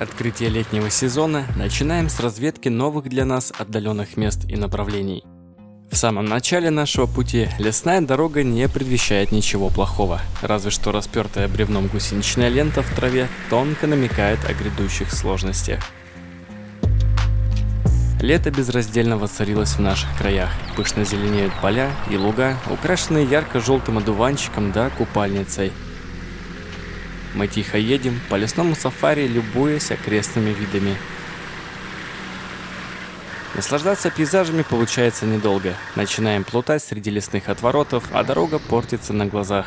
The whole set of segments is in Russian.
открытия летнего сезона начинаем с разведки новых для нас отдаленных мест и направлений. В самом начале нашего пути лесная дорога не предвещает ничего плохого, разве что распертая бревном гусеничная лента в траве тонко намекает о грядущих сложностях. Лето безраздельно воцарилось в наших краях. Пышно зеленеют поля и луга, украшенные ярко-желтым одуванчиком да купальницей. Мы тихо едем по лесному сафари, любуясь окрестными видами. Наслаждаться пейзажами получается недолго. Начинаем плутать среди лесных отворотов, а дорога портится на глазах.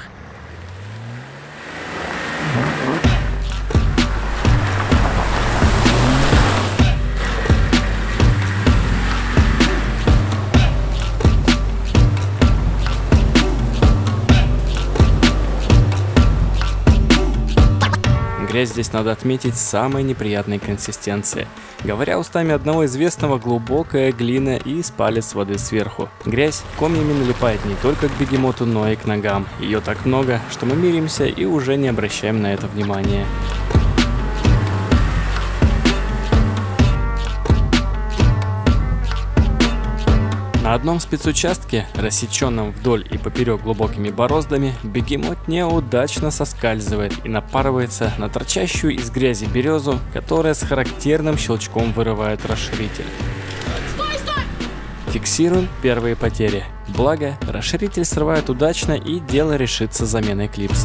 Грязь здесь, надо отметить, самой неприятной консистенции. Говоря устами одного известного, глубокая глина и с палец воды сверху. Грязь комьями налипает не только к бегемоту, но и к ногам. Ее так много, что мы миримся и уже не обращаем на это внимания. На одном спецучастке, рассеченном вдоль и поперек глубокими бороздами, бегемот неудачно соскальзывает и напарывается на торчащую из грязи березу, которая с характерным щелчком вырывает расширитель. Стой! Фиксируем первые потери. Благо, расширитель срывает удачно и дело решится заменой клипс.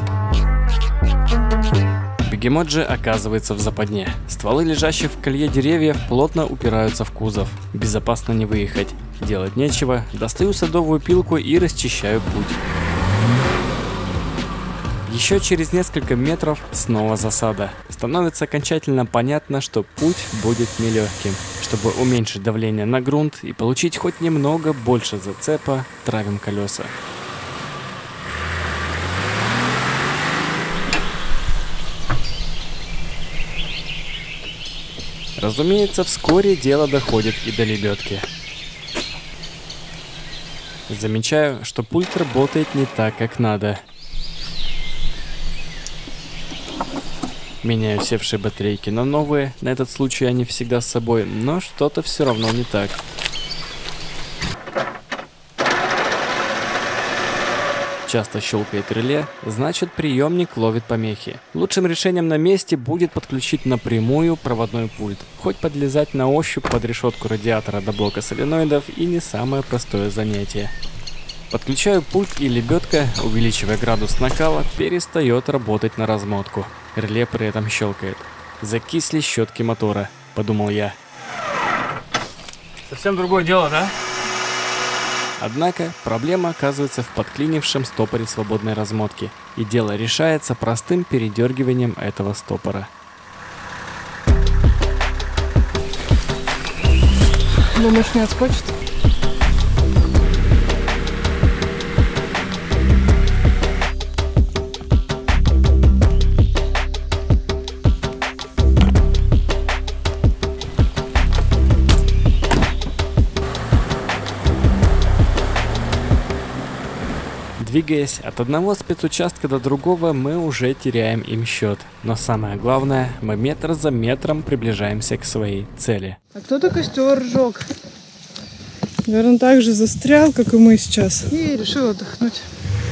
Бегемот же оказывается в западне. Стволы лежащих в колье деревьев плотно упираются в кузов. Безопасно не выехать. Делать нечего, достаю садовую пилку и расчищаю путь. Еще через несколько метров снова засада. Становится окончательно понятно, что путь будет нелегким. Чтобы уменьшить давление на грунт и получить хоть немного больше зацепа, травим колеса. Разумеется, вскоре дело доходит и до лебедки. Замечаю, что пульт работает не так, как надо. Меняю севшие батарейки на новые, на этот случай они всегда с собой, но что-то все равно не так. Часто щелкает реле, значит приемник ловит помехи. Лучшим решением на месте будет подключить напрямую проводной пульт. Хоть подлезать на ощупь под решетку радиатора до блока соленоидов и не самое простое занятие. Подключаю пульт, и лебедка, увеличивая градус накала, перестает работать на размотку. Реле при этом щелкает. Закисли щетки мотора, подумал я. Совсем другое дело, да? Однако проблема оказывается в подклинившем стопоре свободной размотки, и дело решается простым передергиванием этого стопора. Думаешь, не отскочит? Двигаясь от одного спецучастка до другого, мы уже теряем им счет. Но самое главное, мы метр за метром приближаемся к своей цели. А кто-то костер сжег. Наверное, так же застрял, как и мы сейчас. И решил отдохнуть.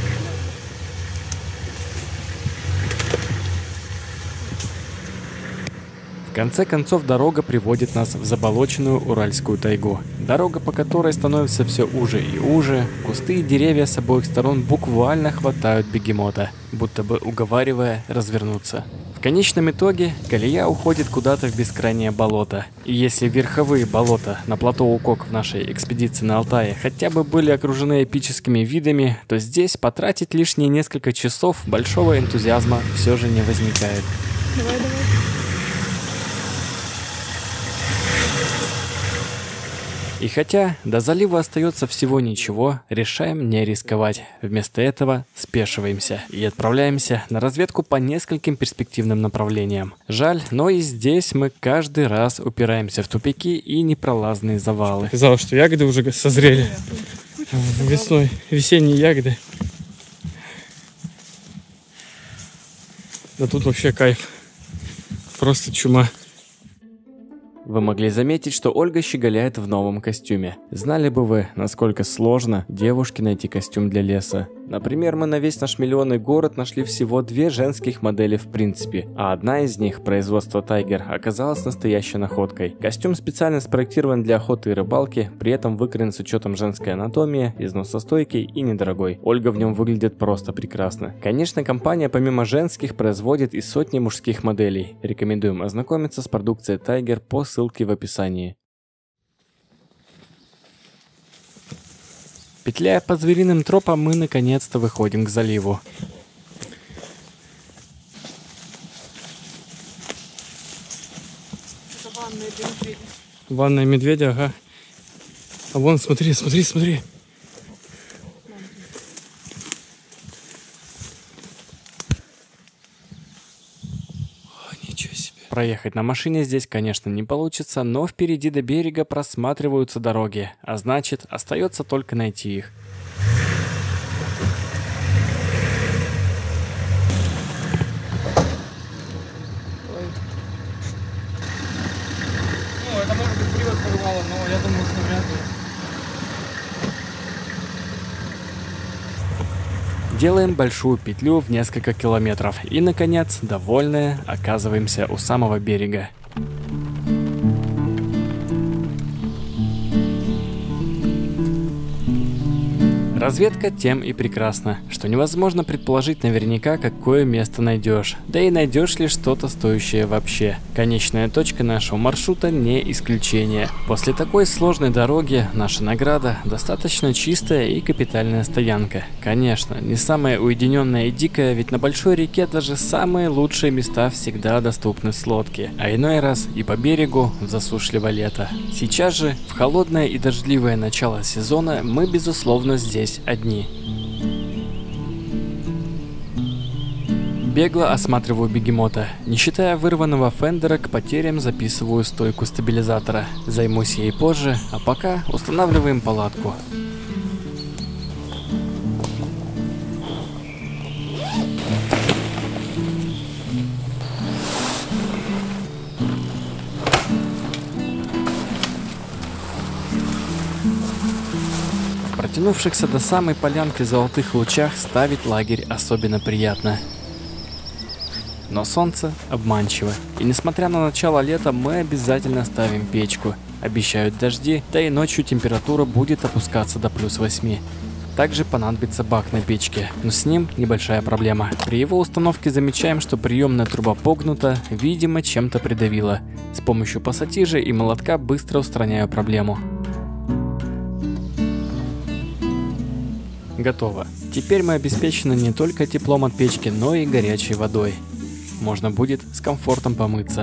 В конце концов, дорога приводит нас в заболоченную Уральскую тайгу. Дорога, по которой становится все уже и уже, кусты и деревья с обоих сторон буквально хватают бегемота, будто бы уговаривая развернуться. В конечном итоге колея уходит куда-то в бескрайнее болото. И если верховые болота на плато Укок в нашей экспедиции на Алтае хотя бы были окружены эпическими видами, то здесь потратить лишние несколько часов большого энтузиазма все же не возникает. Давай. И хотя до залива остается всего ничего, решаем не рисковать. Вместо этого спешиваемся и отправляемся на разведку по нескольким перспективным направлениям. Жаль, но и здесь мы каждый раз упираемся в тупики и непролазные завалы. Казалось, что ягоды уже созрели. Весной весенние ягоды. Да тут вообще кайф. Просто чума. Вы могли заметить, что Ольга щеголяет в новом костюме. Знали бы вы, насколько сложно девушке найти костюм для леса. Например, мы на весь наш миллионный город нашли всего 2 женских модели в принципе, а одна из них, производства Tiger, оказалась настоящей находкой. Костюм специально спроектирован для охоты и рыбалки, при этом выкроен с учетом женской анатомии, износостойкий и недорогой. Ольга в нем выглядит просто прекрасно. Конечно, компания помимо женских производит и сотни мужских моделей. Рекомендуем ознакомиться с продукцией Tiger по ссылке в описании. Петляя по звериным тропам, мы наконец-то выходим к заливу. Это ванная медведя. Ванная медведя, ага. А вон, смотри, смотри, смотри. Ничего себе. Проехать на машине здесь, конечно, не получится, но впереди до берега просматриваются дороги, а значит, остается только найти их. Ну, это может быть привод порвало, но я думаю, что вряд ли. Делаем большую петлю в несколько километров и, наконец, довольные, оказываемся у самого берега. Разведка тем и прекрасна, что невозможно предположить наверняка, какое место найдешь, да и найдешь ли что-то стоящее вообще. Конечная точка нашего маршрута не исключение. После такой сложной дороги наша награда достаточно чистая и капитальная стоянка. Конечно, не самая уединенная и дикая, ведь на большой реке даже самые лучшие места всегда доступны с лодки, а иной раз и по берегу в засушливое лето. Сейчас же, в холодное и дождливое начало сезона, мы безусловно здесь одни. Бегло осматриваю бегемота. Не считая вырванного фендера, к потерям записываю стойку стабилизатора. Займусь ей позже, а пока устанавливаем палатку. В протянувшихся до самой полянки золотых лучах ставить лагерь особенно приятно. Но солнце обманчиво, и несмотря на начало лета, мы обязательно ставим печку. Обещают дожди, да и ночью температура будет опускаться до +8. Также понадобится бак на печке, но с ним небольшая проблема. При его установке замечаем, что приемная труба погнута, видимо, чем-то придавила. С помощью пассатижа и молотка быстро устраняю проблему. Готово. Теперь мы обеспечены не только теплом от печки, но и горячей водой. Можно будет с комфортом помыться.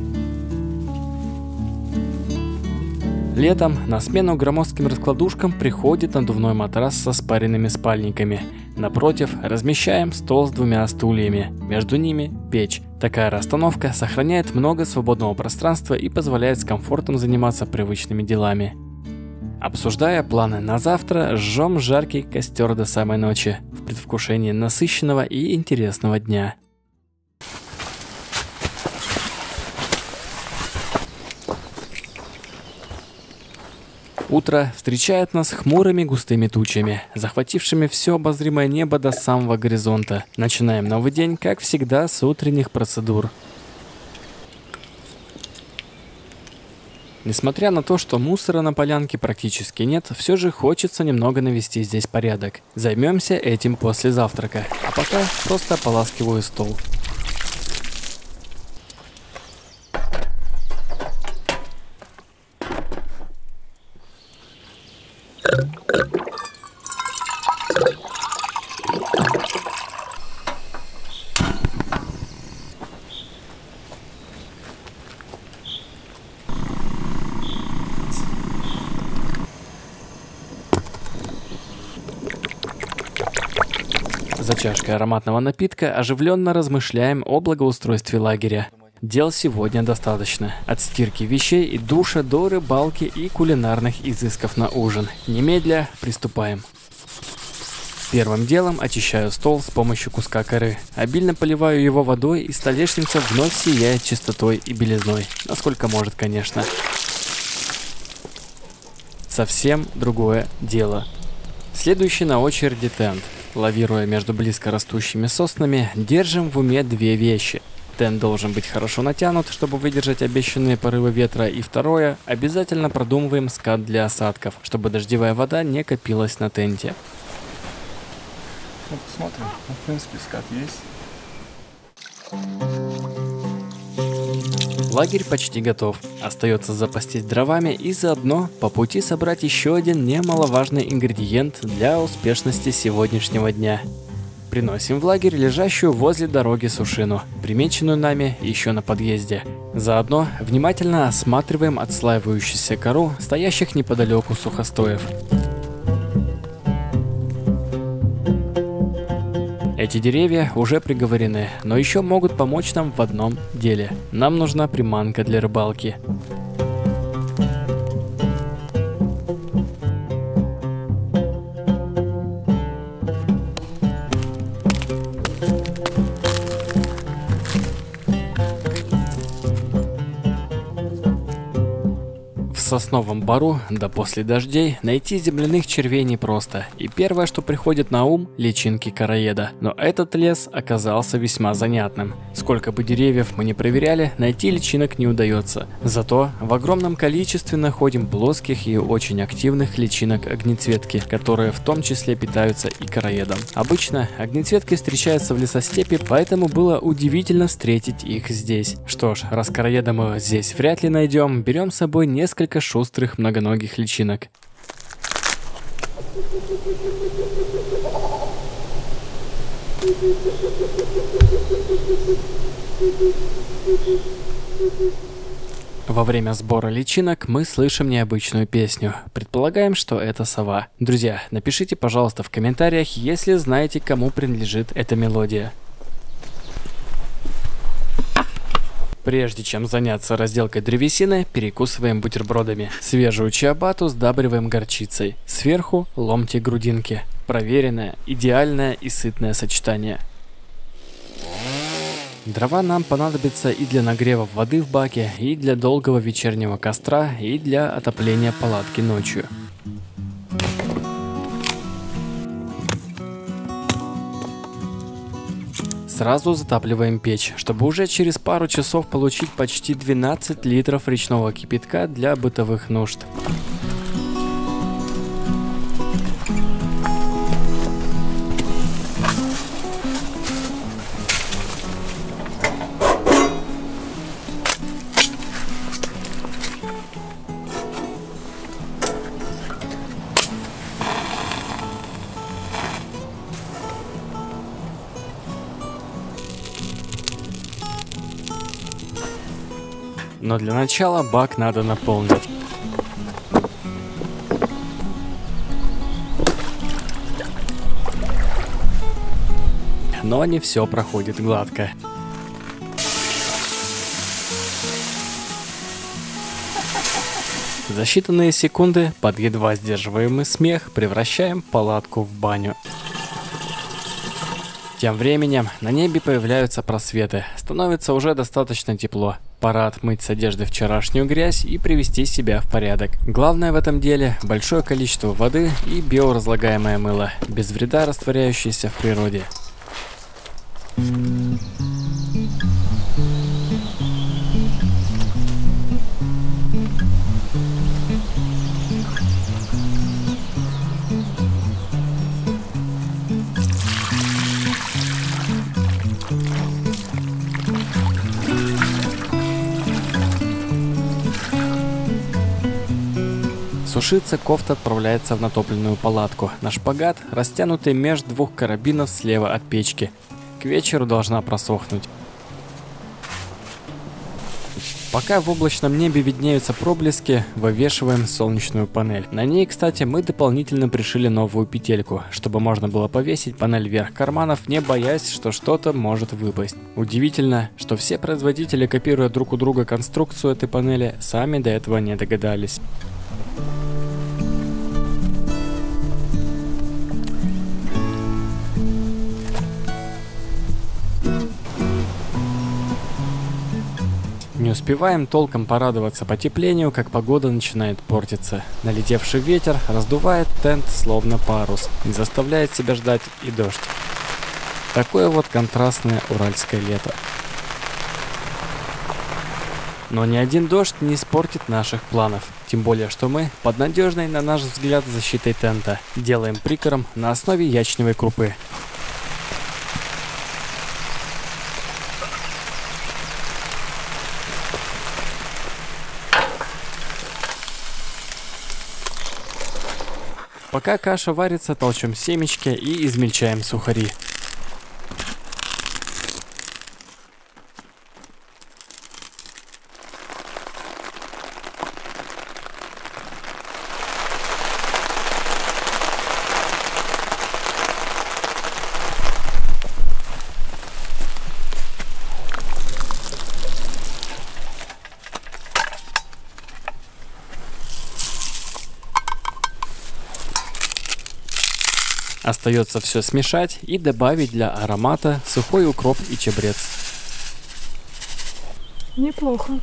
Летом на смену громоздким раскладушкам приходит надувной матрас со спаренными спальниками. Напротив размещаем стол с 2 стульями, между ними печь. Такая расстановка сохраняет много свободного пространства и позволяет с комфортом заниматься привычными делами. Обсуждая планы на завтра, жжем жаркий костер до самой ночи, в предвкушении насыщенного и интересного дня. Утро встречает нас хмурыми густыми тучами, захватившими все обозримое небо до самого горизонта. Начинаем новый день, как всегда, с утренних процедур. Несмотря на то, что мусора на полянке практически нет, все же хочется немного навести здесь порядок. Займемся этим после завтрака, а пока просто ополаскиваю стол. За чашкой ароматного напитка оживленно размышляем о благоустройстве лагеря. Дел сегодня достаточно. От стирки вещей и душа до рыбалки и кулинарных изысков на ужин. Немедля приступаем. Первым делом очищаю стол с помощью куска коры. Обильно поливаю его водой, и столешница вновь сияет чистотой и белизной. Насколько может, конечно. Совсем другое дело. Следующий на очереди тент. Лавируя между близко растущими соснами, держим в уме две вещи. Тент должен быть хорошо натянут, чтобы выдержать обещанные порывы ветра, и второе, обязательно продумываем скат для осадков, чтобы дождевая вода не копилась на тенте. Ну, посмотрим. В принципе, скат есть. Лагерь почти готов. Остается запастись дровами и заодно по пути собрать еще один немаловажный ингредиент для успешности сегодняшнего дня. Приносим в лагерь лежащую возле дороги сушину, примеченную нами еще на подъезде. Заодно внимательно осматриваем отслаивающуюся кору стоящих неподалеку сухостоев. Эти деревья уже приговорены, но еще могут помочь нам в одном деле. Нам нужна приманка для рыбалки. В сосновом бору, да после дождей, найти земляных червей непросто, и первое, что приходит на ум – личинки короеда. Но этот лес оказался весьма занятным. Сколько бы деревьев мы ни проверяли, найти личинок не удается. Зато в огромном количестве находим плоских и очень активных личинок огнецветки, которые в том числе питаются и короедом. Обычно огнецветки встречаются в лесостепи, поэтому было удивительно встретить их здесь. Что ж, раз короеда мы здесь вряд ли найдем, берем с собой несколько шустрых многоногих личинок. Во время сбора личинок мы слышим необычную песню. Предполагаем, что это сова. Друзья, напишите, пожалуйста, в комментариях, если знаете, кому принадлежит эта мелодия. Прежде чем заняться разделкой древесины, перекусываем бутербродами. Свежую чиабатту сдабриваем горчицей. Сверху ломти грудинки. Проверенное, идеальное и сытное сочетание. Дрова нам понадобятся и для нагрева воды в баке, и для долгого вечернего костра, и для отопления палатки ночью. Сразу затапливаем печь, чтобы уже через пару часов получить почти 12 литров речного кипятка для бытовых нужд. Но для начала бак надо наполнить. Но не все проходит гладко. За считанные секунды под едва сдерживаемый смех превращаем палатку в баню. Тем временем на небе появляются просветы, становится уже достаточно тепло. Пора отмыть с одежды вчерашнюю грязь и привести себя в порядок. Главное в этом деле – большое количество воды и биоразлагаемое мыло, без вреда растворяющееся в природе. Сушиться кофта отправляется в натопленную палатку на шпагат, растянутый между двух карабинов слева от печки. К вечеру должна просохнуть. Пока в облачном небе виднеются проблески, вывешиваем солнечную панель. На ней, кстати, мы дополнительно пришили новую петельку, чтобы можно было повесить панель вверх карманов, не боясь, что что-то может выпасть. Удивительно, что все производители, копируя друг у друга конструкцию этой панели, сами до этого не догадались. успеваем толком порадоваться потеплению, как погода начинает портиться. Налетевший ветер раздувает тент словно парус, не заставляет себя ждать и дождь. Такое вот контрастное уральское лето. Но ни один дождь не испортит наших планов. Тем более, что мы под надежной, на наш взгляд, защитой тента делаем прикорм на основе ячневой крупы. Пока каша варится, толчем семечки и измельчаем сухари. Остается все смешать и добавить для аромата сухой укроп и чабрец. Неплохо.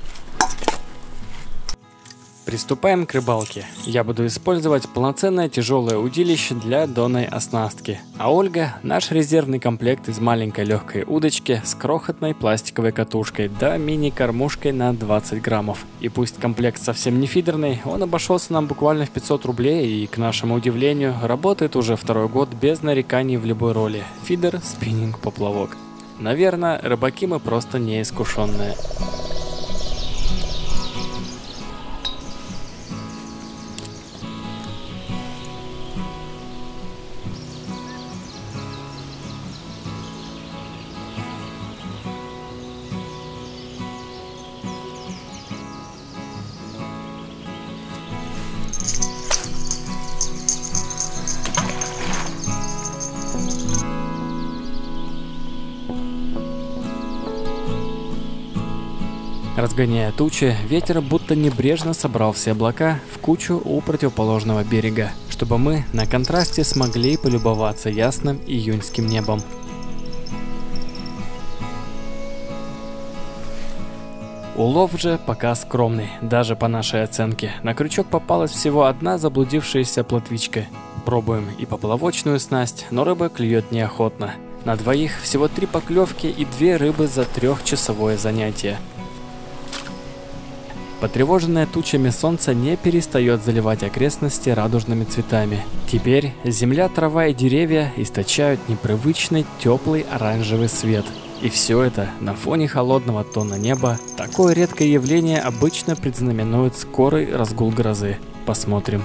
Приступаем к рыбалке. Я буду использовать полноценное тяжелое удилище для донной оснастки. А Ольга – наш резервный комплект из маленькой легкой удочки с крохотной пластиковой катушкой да мини-кормушкой на 20 граммов. И пусть комплект совсем не фидерный, он обошелся нам буквально в 500 рублей и, к нашему удивлению, работает уже второй год без нареканий в любой роли. Фидер, спиннинг, поплавок. Наверное, рыбаки мы просто неискушенные. Разгоняя тучи, ветер будто небрежно собрал все облака в кучу у противоположного берега, чтобы мы на контрасте смогли полюбоваться ясным июньским небом. Улов же пока скромный, даже по нашей оценке. На крючок попалась всего одна заблудившаяся плотвичка. Пробуем и поплавочную снасть, но рыба клюет неохотно. На двоих всего 3 поклевки и 2 рыбы за 3-часовое занятие. Потревоженное тучами солнце не перестает заливать окрестности радужными цветами. Теперь земля, трава и деревья источают непривычный теплый оранжевый свет. И все это на фоне холодного тона неба. Такое редкое явление обычно предзнаменует скорый разгул грозы. Посмотрим.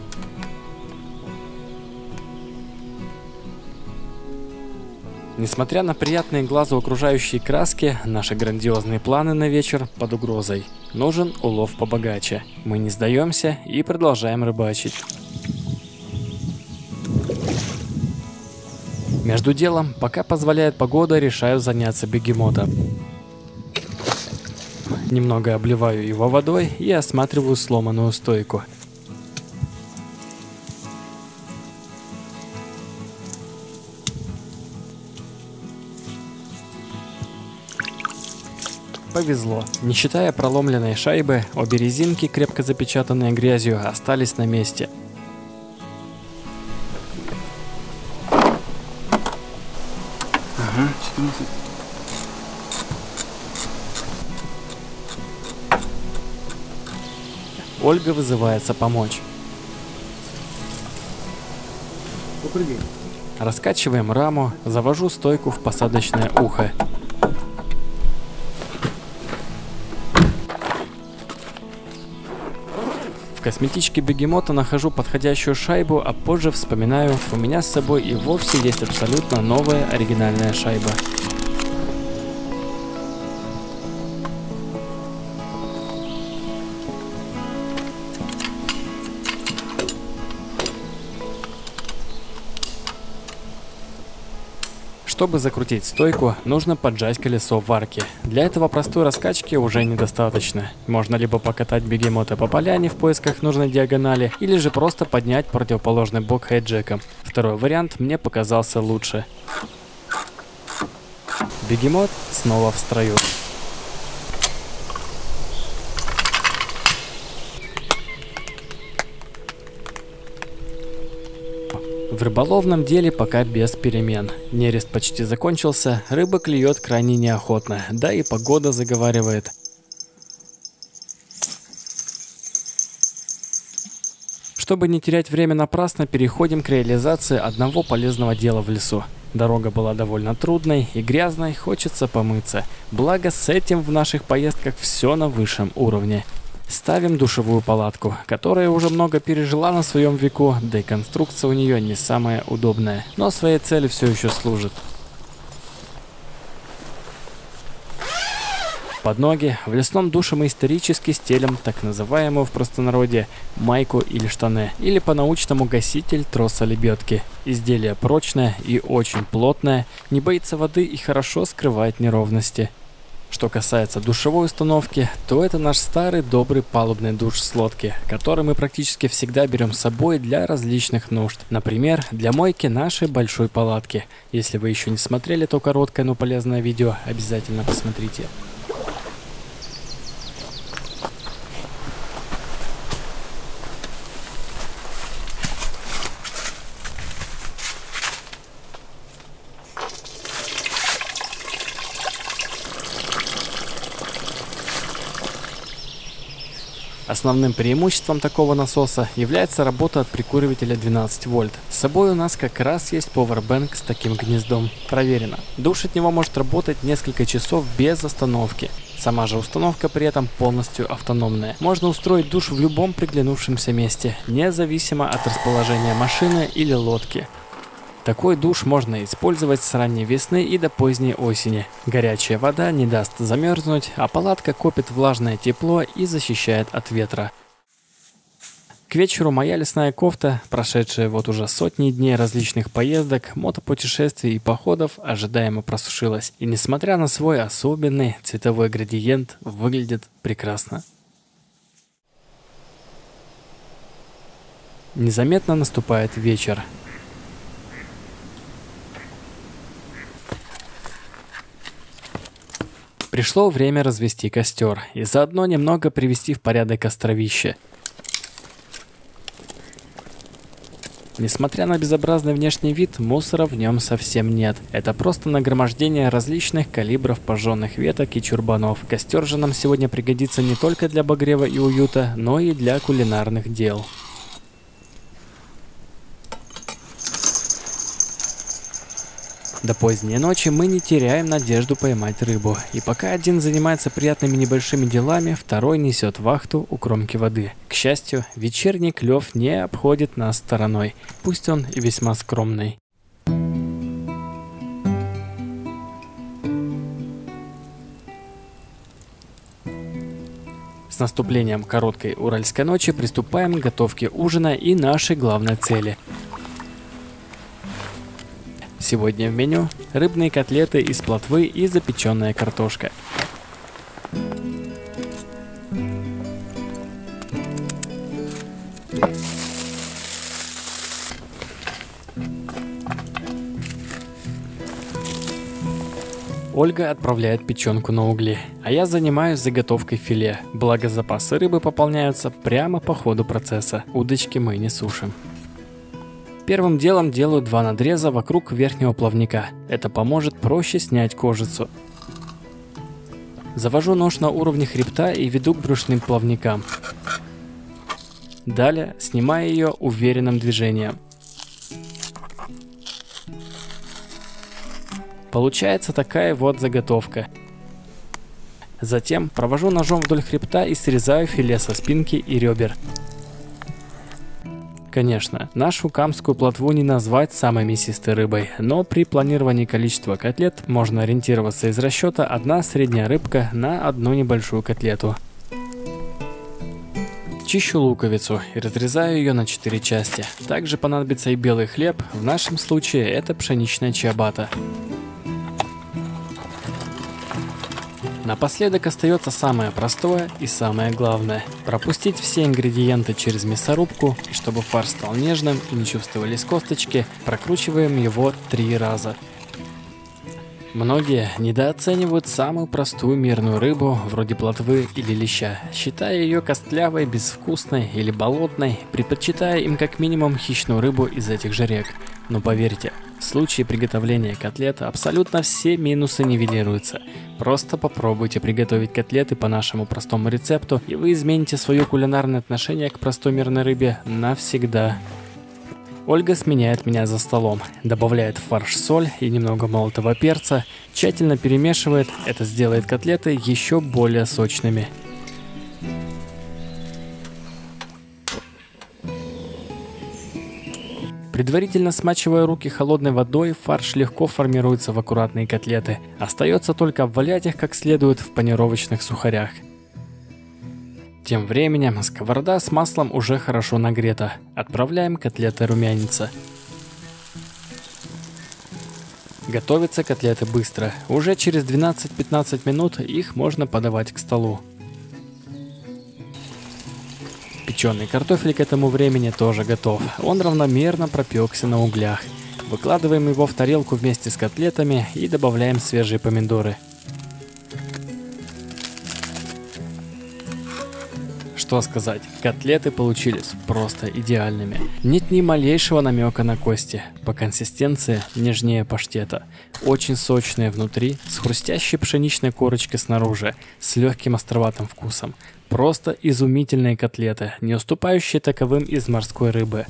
Несмотря на приятные глазу окружающие краски, наши грандиозные планы на вечер под угрозой. Нужен улов побогаче. Мы не сдаемся и продолжаем рыбачить. Между делом, пока позволяет погода, решаю заняться бегемотом. Немного обливаю его водой и осматриваю сломанную стойку. Повезло. Не считая проломленной шайбы, обе резинки, крепко запечатанные грязью, остались на месте. Ага, 14. Ольга вызывается помочь. Попрыгай. Раскачиваем раму, завожу стойку в посадочное ухо. В косметичке бегемота нахожу подходящую шайбу, а позже вспоминаю, у меня с собой и вовсе есть абсолютно новая оригинальная шайба. Чтобы закрутить стойку, нужно поджать колесо варки. Для этого простой раскачки уже недостаточно. Можно либо покатать бегемота по поляне в поисках нужной диагонали, или же просто поднять противоположный бок хейджеком. Второй вариант мне показался лучше. Бегемот снова в строю. В рыболовном деле пока без перемен. Нерест почти закончился, рыба клюет крайне неохотно, да и погода заговаривает. Чтобы не терять время напрасно, переходим к реализации одного полезного дела в лесу. Дорога была довольно трудной и грязной, хочется помыться. Благо с этим в наших поездках все на высшем уровне. Ставим душевую палатку, которая уже много пережила на своем веку, да и конструкция у нее не самая удобная, но своей цели все еще служит. Под ноги в лесном душе мы исторически стелим так называемую в простонародье майку или штаны, или по-научному гаситель троса лебедки. Изделие прочное и очень плотное, не боится воды и хорошо скрывает неровности. Что касается душевой установки, то это наш старый добрый палубный душ с лодки, который мы практически всегда берем с собой для различных нужд. Например, для мойки нашей большой палатки. Если вы еще не смотрели то короткое, но полезное видео, обязательно посмотрите. Основным преимуществом такого насоса является работа от прикуривателя 12 вольт. С собой у нас как раз есть powerbank с таким гнездом. Проверено. Душ от него может работать несколько часов без остановки. Сама же установка при этом полностью автономная. Можно устроить душ в любом приглянувшемся месте, независимо от расположения машины или лодки. Такой душ можно использовать с ранней весны и до поздней осени. Горячая вода не даст замерзнуть, а палатка копит влажное тепло и защищает от ветра. К вечеру моя лесная кофта, прошедшая вот уже сотни дней различных поездок, мотопутешествий и походов, ожидаемо просушилась. И несмотря на свой особенный цветовой градиент, выглядит прекрасно. Незаметно наступает вечер. Пришло время развести костер и заодно немного привести в порядок островище. Несмотря на безобразный внешний вид, мусора в нем совсем нет. Это просто нагромождение различных калибров пожженных веток и чурбанов. Костер же нам сегодня пригодится не только для обогрева и уюта, но и для кулинарных дел. До поздней ночи мы не теряем надежду поймать рыбу. И пока один занимается приятными небольшими делами, второй несет вахту у кромки воды. К счастью, вечерний клев не обходит нас стороной, пусть он и весьма скромный. С наступлением короткой уральской ночи приступаем к готовке ужина и нашей главной цели. Сегодня в меню рыбные котлеты из плотвы и запеченная картошка. Ольга отправляет печенку на угли, а я занимаюсь заготовкой филе, благо запасы рыбы пополняются прямо по ходу процесса. Удочки мы не сушим. Первым делом делаю 2 надреза вокруг верхнего плавника. Это поможет проще снять кожицу. Завожу нож на уровне хребта и веду к брюшным плавникам. Далее снимаю ее уверенным движением. Получается такая вот заготовка. Затем провожу ножом вдоль хребта и срезаю филе со спинки и ребер. Конечно, нашу камскую плотву не назвать самой мясистой рыбой, но при планировании количества котлет можно ориентироваться из расчета 1 средняя рыбка на 1 небольшую котлету. Чищу луковицу и разрезаю ее на 4 части. Также понадобится и белый хлеб, в нашем случае это пшеничная чиабатта. Напоследок остается самое простое и самое главное – пропустить все ингредиенты через мясорубку, и чтобы фарш стал нежным и не чувствовались косточки, прокручиваем его 3 раза. Многие недооценивают самую простую мирную рыбу, вроде плотвы или леща, считая ее костлявой, безвкусной или болотной, предпочитая им как минимум хищную рыбу из этих же рек. Но поверьте, в случае приготовления котлет абсолютно все минусы нивелируются. Просто попробуйте приготовить котлеты по нашему простому рецепту, и вы измените свое кулинарное отношение к простой мирной рыбе навсегда. Ольга сменяет меня за столом, добавляет в фарш соль и немного молотого перца, тщательно перемешивает, это сделает котлеты еще более сочными. Предварительно смачивая руки холодной водой, фарш легко формируется в аккуратные котлеты. Остается только обвалять их как следует в панировочных сухарях. Тем временем сковорода с маслом уже хорошо нагрета. Отправляем котлеты румяниться. Готовятся котлеты быстро. Уже через 12-15 минут их можно подавать к столу. Печеный картофель к этому времени тоже готов. Он равномерно пропекся на углях. Выкладываем его в тарелку вместе с котлетами и добавляем свежие помидоры. Что сказать, котлеты получились просто идеальными. Нет ни малейшего намека на кости. По консистенции нежнее паштета. Очень сочные внутри, с хрустящей пшеничной корочкой снаружи, с легким островатым вкусом. Просто изумительные котлеты, не уступающие таковым из морской рыбы.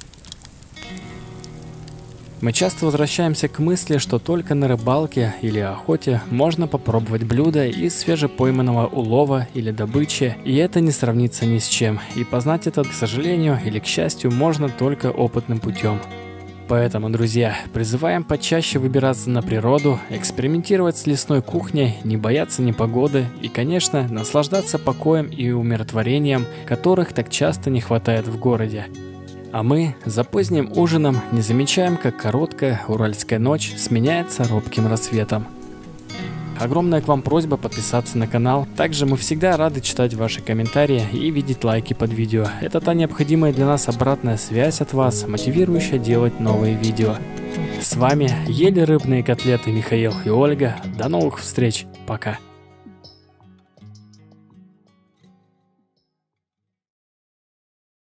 Мы часто возвращаемся к мысли, что только на рыбалке или охоте можно попробовать блюдо из свежепойманного улова или добычи, и это не сравнится ни с чем, и познать это, к сожалению или к счастью, можно только опытным путем. Поэтому, друзья, призываем почаще выбираться на природу, экспериментировать с лесной кухней, не бояться непогоды и, конечно, наслаждаться покоем и умиротворением, которых так часто не хватает в городе. А мы за поздним ужином не замечаем, как короткая уральская ночь сменяется робким рассветом. Огромная к вам просьба подписаться на канал. Также мы всегда рады читать ваши комментарии и видеть лайки под видео. Это та необходимая для нас обратная связь от вас, мотивирующая делать новые видео. С вами ели рыбные котлеты Михаил и Ольга. До новых встреч. Пока.